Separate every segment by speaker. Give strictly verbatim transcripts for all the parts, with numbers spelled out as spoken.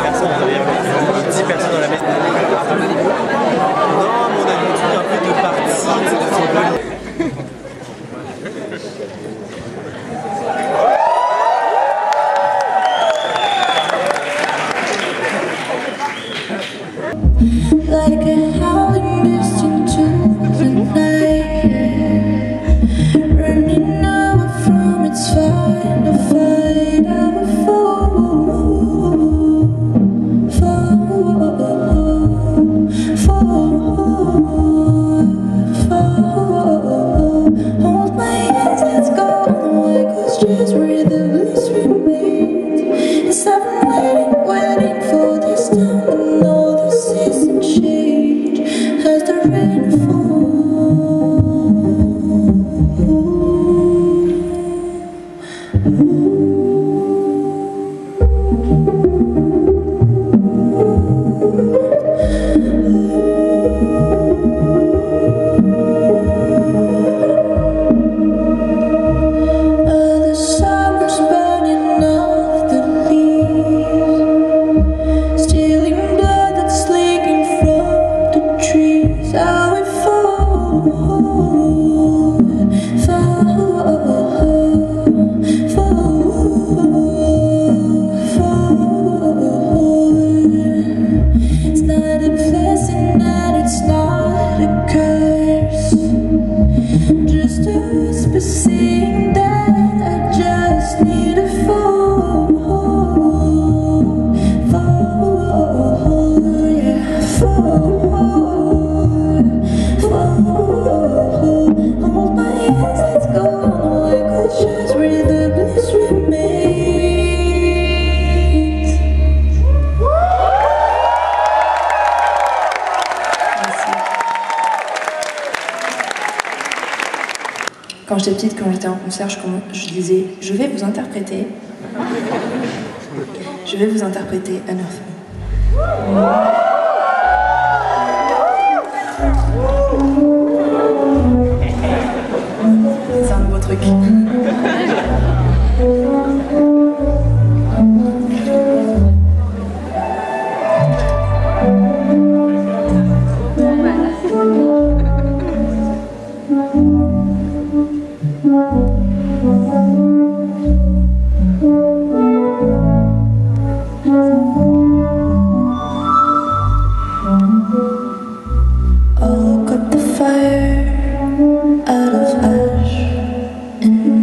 Speaker 1: personnes derrière, dix personnes dans la maison. Non, mais on a une truc un peu de partie, de symbole.
Speaker 2: Like a howling beast into the night, running away from its final fight. I will fall, fall, fall, fall. Hold my hands, let's go on the way, 'cause just where the bliss remains. Yes, I've been waiting, waiting for this time to know this isn't change as the rain falls. The summer's burning off the leaves, stealing blood that's leaking from the trees. I will fall, fall, fall, fall. It's not a blessing and it's not a curse, just a whisper saying that I just need to fall, fall, yeah, fall, fall. Hold my hands, let's go on the way, 'cause just where the bliss remains.
Speaker 3: Quand j'étais petite, quand j'étais en concert, je, je disais « Je vais vous interpréter. Je vais vous interpréter An Earthly ». C'est un nouveau truc.
Speaker 2: Oh, cut the fire out of ash and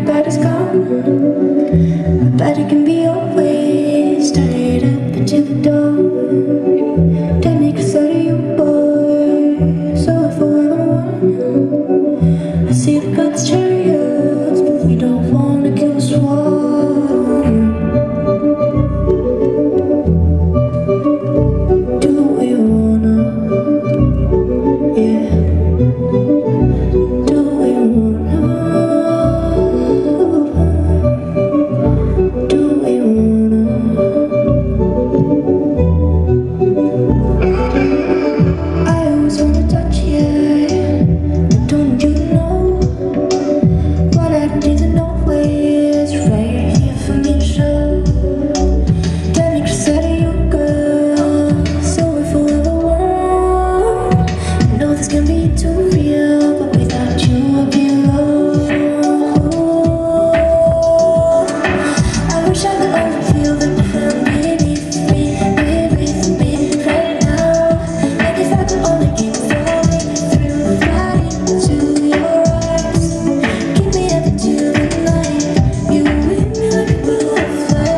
Speaker 2: everybody's gone, but it can be always straight up into the door. That makes out of you, boy. So if we're the one, I see the gods chariots, but we don't wanna kill the swan. Do we wanna? Yeah. Do we wanna? Do we wanna? I always wanna touch you, but don't you know what I didn't always right here for me to show? That makes us out of you, girl. So if we're the one, I know this can be too real, but without you I'll be alone. I wish I could only feel the ground beneath me, beneath me right now. And if I could only keep falling through right into your eyes, keep me up until the night. You with me like a butterfly.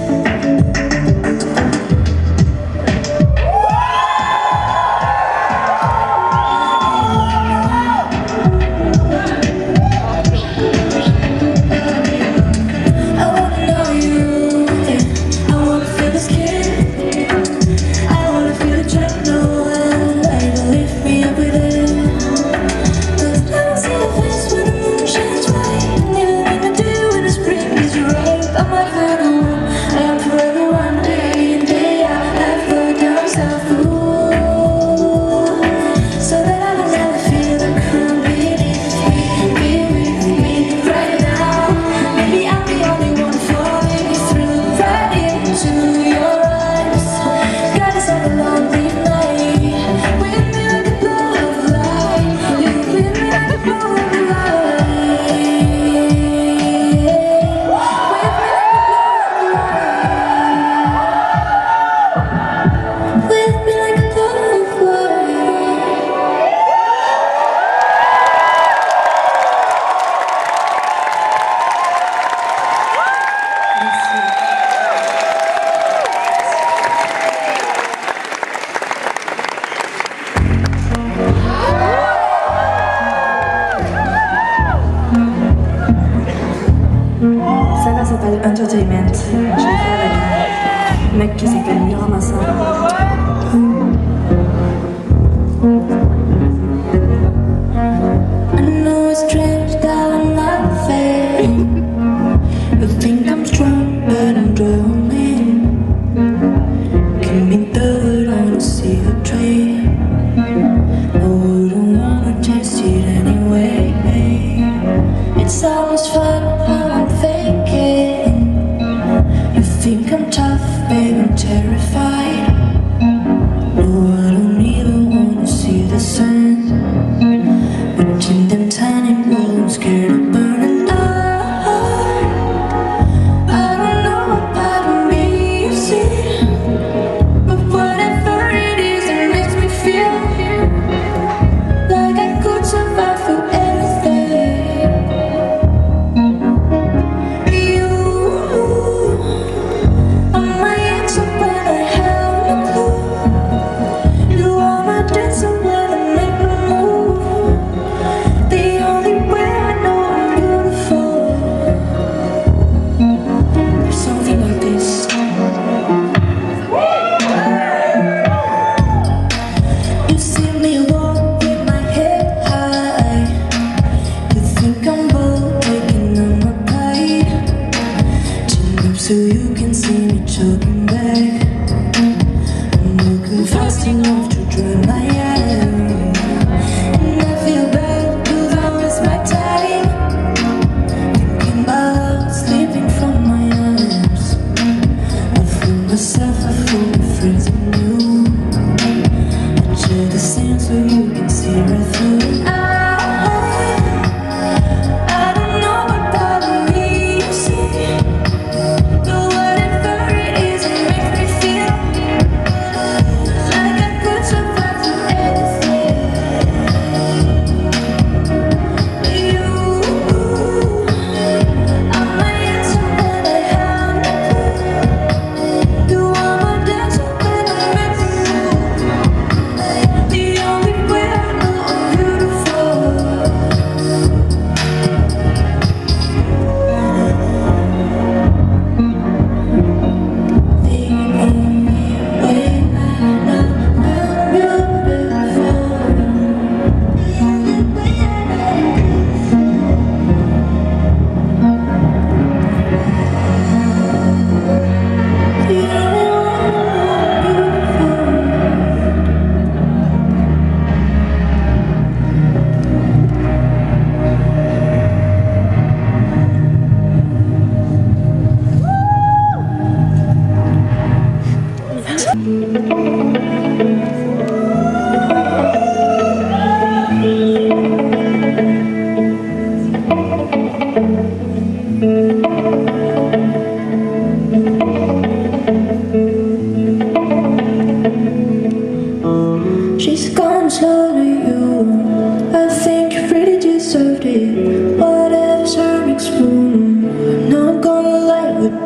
Speaker 2: I wanna know you, yeah. I wanna feel the skin. I wanna feel the gentle light to lift me up within. Cause I don't see the face when the moon shines bright, and even in the day when the spring is ripe, I'm like forever one. I am forever one, day in day out. Life go down south, ooh, so that I will never feel the ground beneath me, beneath me right now. Maybe I'm the only one falling through right into your eyes. God is like a lonely night, with me like a glow of light. You with me like a glow of light, with me like a glow of light, with me like a glow of light.
Speaker 3: Ça là s'appelle Entertainment. Je l'ai fait avec un mec qui s'appelle Mira Massa.
Speaker 2: I know it's strange that I'm not fake. You think I'm strong, but I'm drowning. Give me the word, I wanna see the train. I wouldn't wanna taste it anyway. It's almost fun how I'm faking. You think I'm tough, babe, I'm terrified. No, I don't even wanna see the sun. Watching them tiny walls, scared of burning up. I don't know what part of me you see, but whatever it is, it makes me feel like I could survive through anything. You are my answer when I have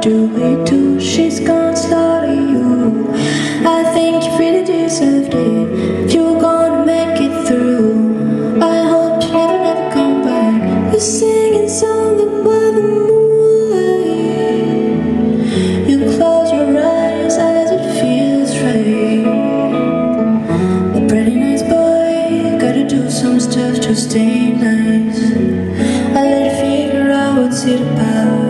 Speaker 2: do we do? She's gonna slaughter you. I think you really deserved it if you were gonna make it through. I hope you never, never come back. We're singing something by the moonlight. You close your eyes as it feels right. A pretty nice boy, gotta do some stuff to stay nice. I let you figure out what's it about.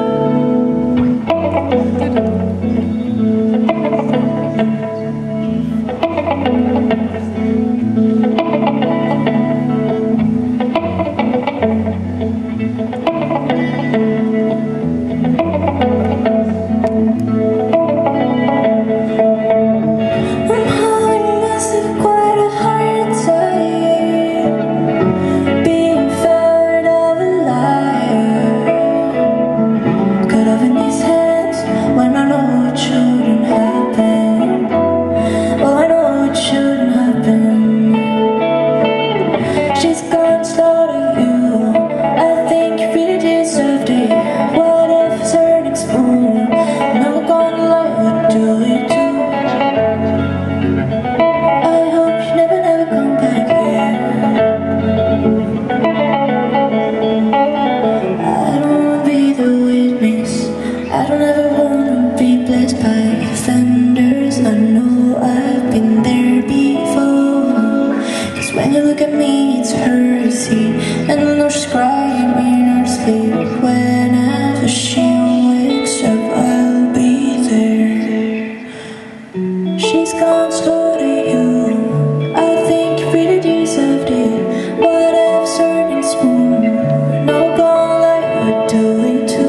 Speaker 2: I don't ever wanna be blessed by offenders. I know I've been there before. Cause when you look at me, it's her you see. And I know she's crying in her sleep. Whenever she wakes up, I'll be there. She's gone slow to you. I think you really deserved it. Whatever's turning spoon, no gonna like we're doing too.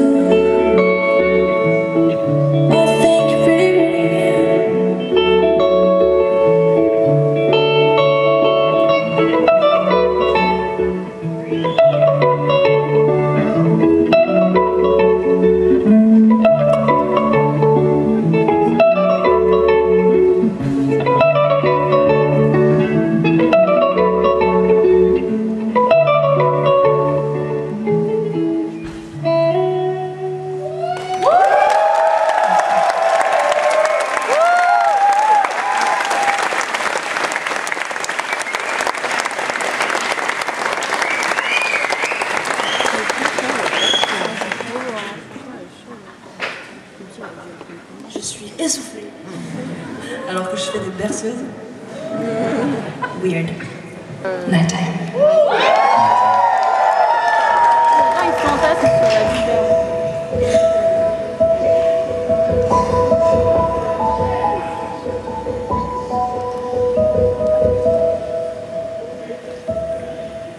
Speaker 3: Je suis essoufflée alors que je fais des berceuses. Weird. Nighttime.
Speaker 4: Ah, il fantasme sur la vidéo.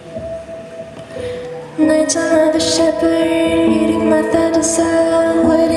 Speaker 2: Nighttime, the shepherd leading my thought to sound.